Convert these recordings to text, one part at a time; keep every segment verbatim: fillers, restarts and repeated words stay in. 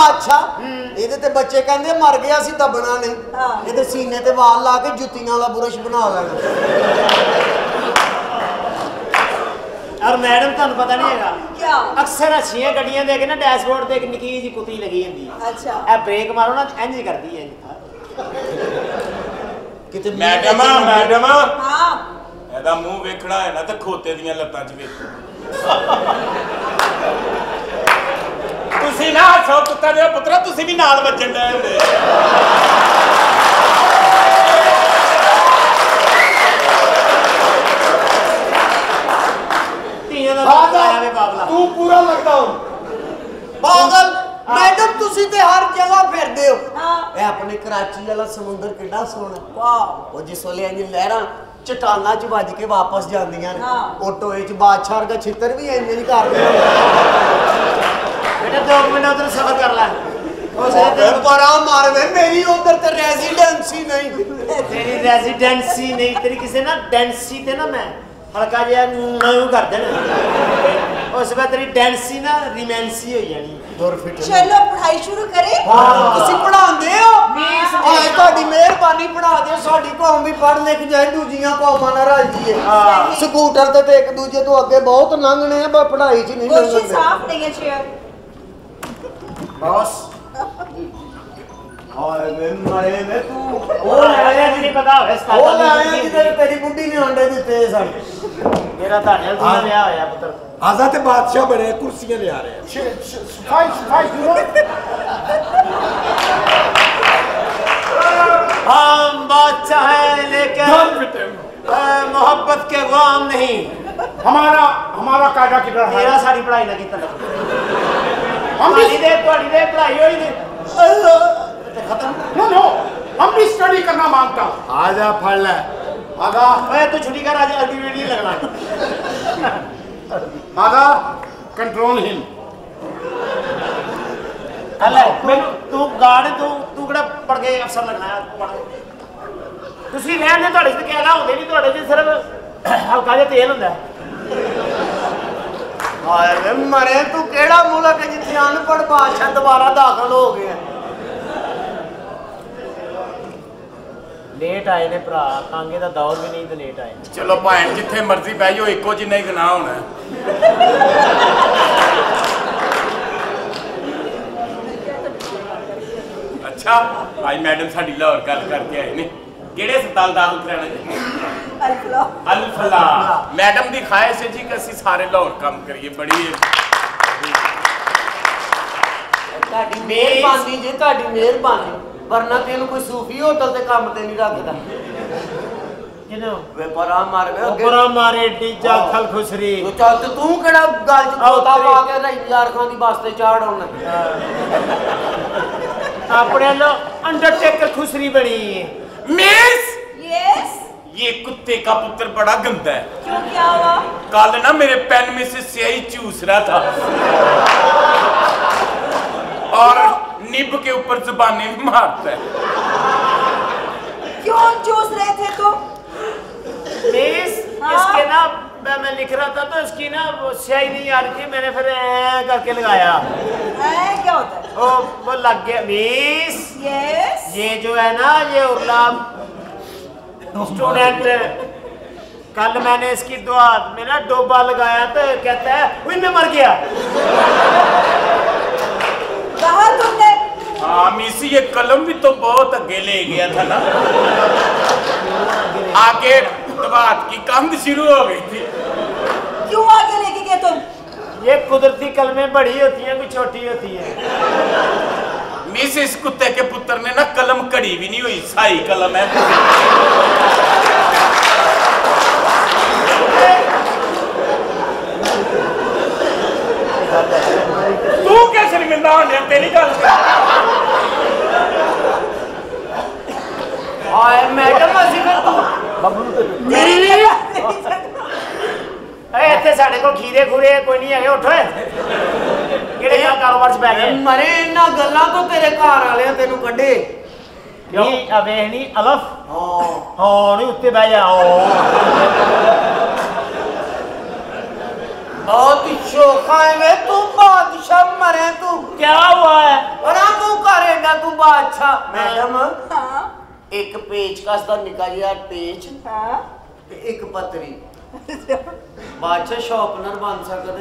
बादशाह ਇਹਦੇ ਤੇ ਬੱਚੇ ਕਹਿੰਦੇ ਮਰ ਗਿਆ ਸੀ ਦਬਣਾ ਨਹੀਂ ਇਹਦੇ ਸੀਨੇ ਤੇ ਵਾਲ ਲਾ ਕੇ ਜੁੱਤੀਆਂ ਦਾ ਬੁਰਸ਼ ਬਣਾ ਲੈਣਾ और मैडम तुहानू पता नहीं है क्या अक्सर अच्छियां गड्डियां दे के ना डैशबोर्ड ते एक निक्की जी कुत्ती लगी होंदी अच्छा ए ब्रेक मारो ना इंज करदी है किते मैडम मैडम हां एदा मुंह वेखना है ना ते खोते दियां लत्तां च वेखो तुसी ना हसो कुत्ते दे पुत्रा तुसी भी नाल वजन दे हुंदे तू पूरा लगता हो पागल मैडम तुसी ते हर जगह फिरदे हो ए अपने कराची वाला समुंदर कितना सोहना वाह ओ जिस वेले इंज लहरां चट्टाना च वज के वापस जांदियां ने ओ टोए च बादशाह दा छितर भी इंज नहीं करदे बेटा दो मिनट उधर सफर कर ले ओ बड़ा मार वे मेरी उधर ते रेजिडेंसी नहीं तेरी रेजिडेंसी नहीं तेरी किसी ना डेंसी थे ना मैं हल्का जिहा नूं कर देना उस बाद तेरी डेंसी ना रिमेंसी हो जानी दो फिट चलो पढ़ाई शुरू करें हां तुसी पढ़ांदे हो हां ਤੁਹਾਡੀ ਮਿਹਰਬਾਨੀ ਪੜਾ ਦਿਓ ਸਾਡੀ ਕੌਮ ਵੀ ਪੜ੍ਹ ਲਿਖ ਜਾਏ ਦੂਜੀਆਂ ਕੌਮਾਂ ਨਾਲ ਰਲ ਜੀਏ ਸਕੂਟਰ ਤੇ ਤੇ ਇੱਕ ਦੂਜੇ ਤੋਂ ਅੱਗੇ ਬਹੁਤ ਲੰਘਣੇ ਆ ਪਰ ਪੜ੍ਹਾਈ 'ਚ ਨਹੀਂ ਲੰਘਦੇ कोशिश साफ नहीं है चेयर बस हाय वे मरे वे तू ओ आया नहीं पता है ओ आया जिधर तेरी बुड्ढी ने अंडे दिते सन मेरा ताने दूर लिया होया पुत्र आजा ते बादशाह बने कुर्सियां ले आ रहे हैं फाइव फाइव हम बादशाह हैं लेकिन मोहब्बत के गुलाम नहीं हमारा हमारा कायदा किधर है मेरा सारी पढ़ाई ना की तलक हम भी दे पढ़ी दे पढ़ाई होई नहीं खत्म नो नो हम भी स्टडी करना मांगता आजा पढ़ ले आजा ओए तू छुट्टी कर आज अगली वीडियो लगना आजा कंट्रोल हिम अल्लाह मैं तू गार्ड तू तू केड़ा पढ़ के अफसर लगना है पढ़ ਤੁਸੀਂ ਰਹਿਣ ਦੇ ਤੁਹਾਡੇ ਤੇ ਕਹਿਣਾ ਹੁੰਦੇ ਨਹੀਂ ਤੁਹਾਡੇ ਤੇ ਸਿਰਫ ਹਲਕਾ ਜਿਹਾ ਤੇਲ ਹੁੰਦਾ ਹਾਏ ਵੇ ਮਰੇ ਤੂੰ ਕਿਹੜਾ ਮੁਲਕ ਹੈ ਜਿੱਥੇ ਅਨਪੜ੍ਹ ਬਾਦਸ਼ਾਹ ਦੁਬਾਰਾ ਦਾਖਲ ਹੋ ਗਏ ਲੇਟ ਆਏ ਨੇ ਭਰਾ ਕਾਂਗੇ ਦਾ ਦੌਰ ਵੀ ਨਹੀਂ ਤੇ ਲੇਟ ਆਏ ਚਲੋ ਭਾਣ ਜਿੱਥੇ ਮਰਜ਼ੀ ਬਹਿ ਜਾਓ ਇੱਕੋ ਜਿੰਨਾ ਹੀ ਗੁਨਾਹ ਹੋਣਾ ਅੱਛਾ ਭਾਈ ਮੈਡਮ ਸਾਡੀ ਲਾਹੌਰ ਗੱਲ ਕਰਕੇ ਆਏ ਨੇ ਕਿਹੜੇ ਹਸਪਤਾਲ ਦਾਖਲ ਕਰਾਣਾ ਜੀ अल्फला अल्फला मैडम दी ख्वाहिश है जी कि ਅਸੀਂ ਸਾਰੇ ਲਾਹੌਰ ਕੰਮ ਕਰੀਏ ਬੜੀ ਤੁਹਾਡੀ ਮਿਹਰਬਾਨੀ ਜੀ ਤੁਹਾਡੀ ਮਿਹਰਬਾਨੀ ਵਰਨਾ ਤੈਨੂੰ ਕੋਈ ਸੂਫੀ ਹੋਟਲ ਤੇ ਕੰਮ ਤੇ ਨਹੀਂ ਰੱਖਦਾ ਕਿਨੂੰ ਵੇ ਪਰਾ ਮਾਰ ਵੇ ਪਰਾ ਮਾਰੇ ਡੀਜਾ ਖਲ ਖੁਸਰੀ ਤੂੰ ਚੱਲ ਤੇ ਤੂੰ ਕਿਹੜਾ ਗੱਲ ਚ ਤੋਤਾ ਪਾ ਕੇ ਰਹੀ ਯਾਰ ਖਾਨ ਦੀ ਬੱਸ ਤੇ ਚਾੜ ਆਉਣ ਆਪਣੇ ਲੋ ਅੰਡਰਟੇਕਰ ਖੁਸਰੀ ਬਣੀ मिस यस ये कुत्ते का पुत्र बड़ा गंदा है क्यों क्या हुआ कल ना मेरे पेन में से स्याही चूस रहा था और निब के ऊपर जुबानी भी मारता है क्यों चूस रहे थे तो मिस इसके ना मैं लिख रहा था तो इसकी ना वो स्याही नहीं आ रही थी मैंने फिर ऐ करके लगाया ऐ क्या होता है ओ वो लग गया मिस यस ये जो है ना ये उर्ला स्टूडेंट कल मैंने इसकी दुआ में ना डोबा लगाया तो कहता है वही मैं मर गया कहा तुमने हाँ मिस ये कलम भी तो बहुत आगे ले गया था ना आगे बात की कंध शुरू हो गई थी क्यों आगे लेके गए तुम ये कुदरती कलमें बड़ी होती हैं कोई छोटी होती है मिस इस कुत्ते के पुत्र ने ना कलम कड़ी भी नहीं हुई साई कलम है तू क्या शर्मिंदा होने तेरी गल हाय मैडम ਅਸੀਂ ਫਿਰ ਤੂੰ मेरी ए ਇੱਥੇ ਸਾਡੇ ਕੋਲ ਖੀਰੇ ਖੂਰੇ ਕੋਈ ਨਹੀਂ ਹੈਗੇ ਉੱਠ ਓਏ ਕਿਹੜੇ ਕਾਰੋਬਾਰ 'ਚ ਪੈ ਗਏ ਮਰੇ ਇਹਨਾਂ ਗੱਲਾਂ ਤੋਂ ਤੇਰੇ ਘਰ ਵਾਲਿਆਂ ਤੈਨੂੰ ਕੱਢੇ ਨਹੀਂ ਅਵੇ ਨਹੀਂ ਅਲਫ ਹਾਂ ਹਾਂ ਨਹੀਂ ਉੱਤੇ ਬਹਿ ਜਾ बहुत ही शोखा है वे तू बादशाह मरे तू क्या हुआ है अरे एडा तू बादशाह मैडम हाँ एक पेचकस दा निका जिहा पेच हाँ ते एक पतरी बादशाह शॉपनर बन सकदे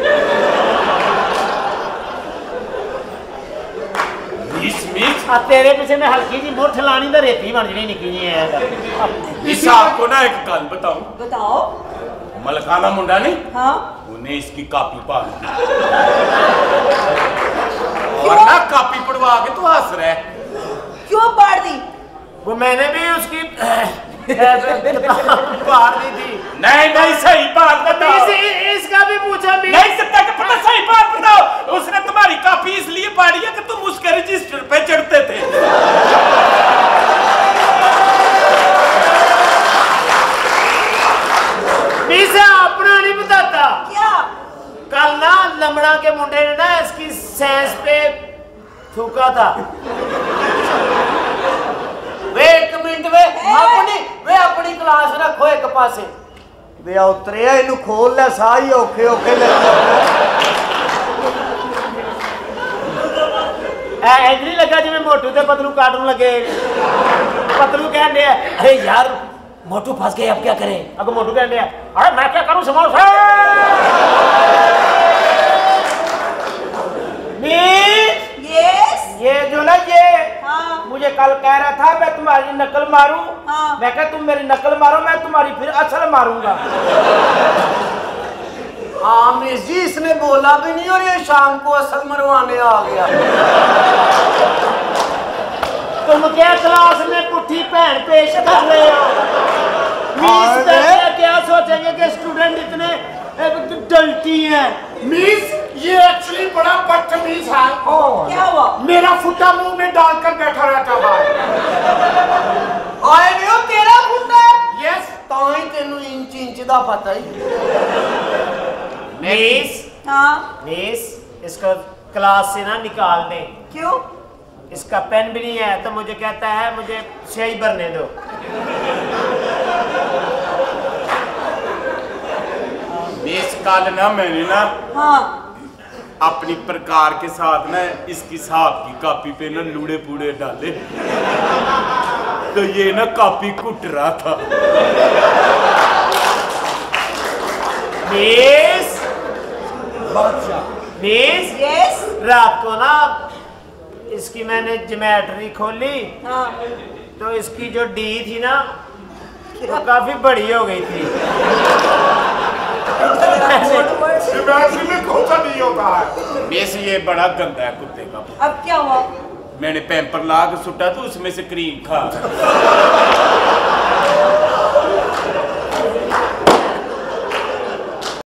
मिस मिस आ तेरे पीछे मैं हल्की जी मुठ लानी तो रेती बन जनी निकी जी है इस आपको ना एक गल बताऊं बताओ मलकाना मुंडा नहीं हाँ उन्हें इसकी कापी पा दी और ना कापी पढ़वा के तो हंस रहा है क्यों पाड़ दी वो मैंने भी उसकी पाड़ दी थी नहीं नहीं सही बात बताओ इस, इसका भी पूछा भी नहीं सकता कि पता सही बात बताओ उसने तुम्हारी कापी इसलिए पाड़ी है कि तुम उसके रजिस्टर पे चढ़ते थे इसे अपना नहीं बताता क्या कल ना लमड़ा के मुंडे ने ना इसकी सेंस पे थूका था वे एक मिनट वे अपनी वे अपनी क्लास रखो एक पासे वे उतरिया इनू खोल ले साही औखे औखे ले एंट्री लगा जिवें मोटू ते पतलू काटन लगे पतलू कह रहे अरे यार मोटू फंस गए अब क्या करें अब मोटू कह रहे अरे मैं क्या करूं समोसा यस ये जो ना ये हाँ मुझे कल कह रहा था मैं तुम्हारी नकल मारूं हाँ मैं कहा तुम मेरी नकल मारो मैं तुम्हारी फिर असल मारूंगा हाँ मिस जी इसने बोला भी नहीं और ये शाम को असल मरवाने आ गया तुम क्या क्लास में पुट्ठी पहन पेश कर रहे हो मिस क्या, क्या सोचेंगे कि स्टूडेंट इतने डल्टी हैं मिस ये एक्चुअली बड़ा बदतमीज है क्या हुआ मेरा फुट्टा मुंह में डालकर बैठा रहता है आए नहीं हो तेरा फुट्टा यस ताई तेनू इंच इंच दा पता ही मिस हाँ मिस इसको क्लास से ना निकाल दें क्यों इसका पेन भी नहीं है तो मुझे कहता है मुझे स्याही भरने दो इस कल ना मैंने ना हाँ अपनी प्रकार के साथ ना इसकी साहब की कापी पे ना लूड़े पूड़े डाले तो ये ना कापी कुट रहा था मिस मिस यस रात को ना इसकी मैंने ज्योमेट्री खोली हाँ तो इसकी जो डी थी ना वो काफी बड़ी हो गई थी ज्योमेट्री में कौन सा नहीं होता है मिस ये बड़ा गंदा है कुत्ते का अब क्या हुआ मैंने पैम्पर ला के सुटा तो उसमें से क्रीम खा